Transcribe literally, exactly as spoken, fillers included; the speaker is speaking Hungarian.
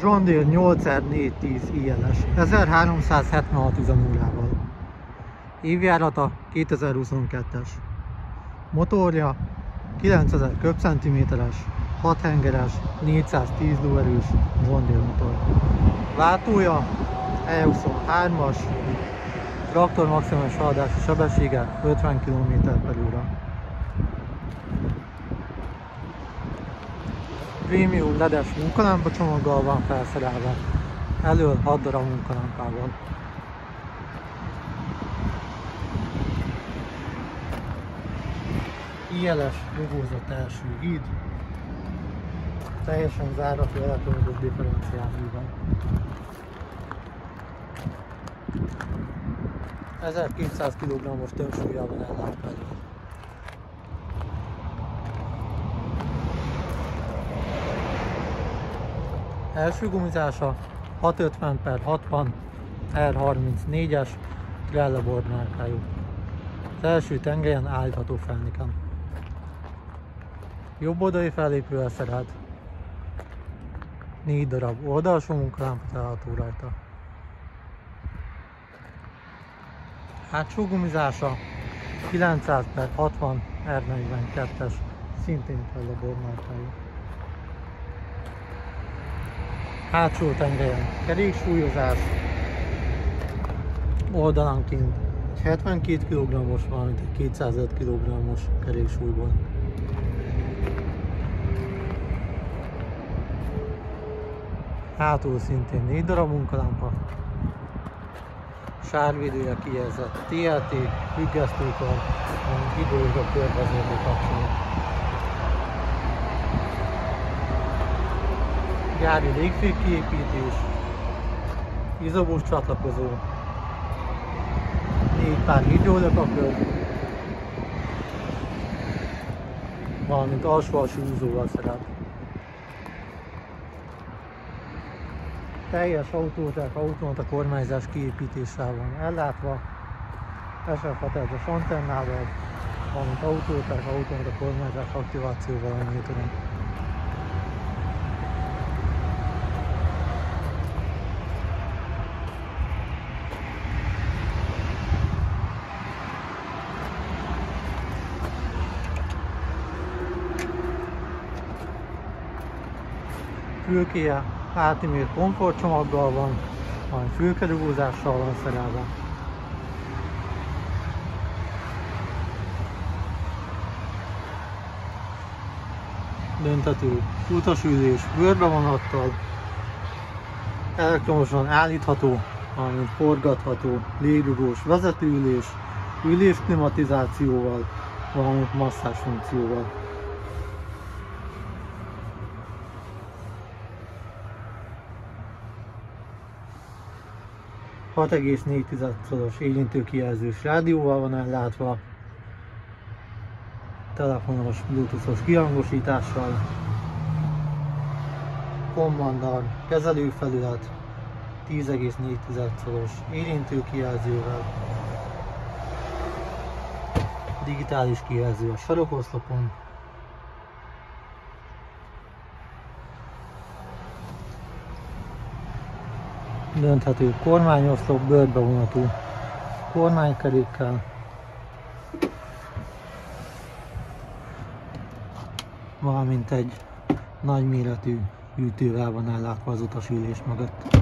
John Deere nyolc R négyszáz tíz I L S ezerháromszázhetvenhat üzemórával. Évjárata kétezer-huszonkettes. Motorja kilencezer köbcentiméteres, hat hengeres, négyszáztíz lóerős John Deere motor. Váltója E huszonhármas, traktor maximális haladási sebessége ötven kilométer per óra. Prémium ledes munkalámpa csomaggal van felszerelve, elől hat darab munkalámpával. I L S rugózott első híd, teljesen zárató elektronikus differenciálművel. ezerkétszáz kilogrammos tömsúllyal van ellátva. Első gumizása hatszázötven per hatvan R harmincnégyes Trelleborg márkájú. Az első tengelyen állítható felniken. Jobb oldali fellépővel szerelt. négy darab oldalsó munkalámpa található rajta. Hátsó gumizása kilencszáz per hatvan R negyvenkettes, szintén Trelleborg márkájú. Hátsó tengelyen keréksúlyozás, oldalanként egy hetvenkét kilogrammos, valamint egy kétszázöt kilogrammos keréksúlyból. Hátul szintén négy darab munkalámpa, sárvédője kijelzett T L T, függesztőkar, valamint hidrológia körvezérlő kapcsolat. Gyári légfék kiépítés, izobus csatlakozó, négy pár hidrolőkakör, valamint alsó-alsó húzóval szerelt. Teljes autózsák automata kormányzás kiépítéssel van ellátva, S F hat-es antennával, valamint autózsák automata kormányzás aktivációval a motoron. Fülkéje átmért komfortcsomaggal van, majd fülkerugózással van szerelve. Dönthető utasülés bőrbevonattal, elektromosan állítható, valamint forgatható légrugós vezetőülés, ülésklimatizációval, valamint masszázs funkcióval. hat egész négy szoros érintőkijelzős rádióval van ellátva, telefonos bluetoothos kihangosítással, kommandal, kezelőfelület, tíz egész négy szoros érintőkijelzővel, digitális kijelző a sarokoszlopon, dönthető kormányoszlop bőrbevonatú kormánykerékkel, valamint egy nagyméretű hűtővel van ellátva az utasülés mögött.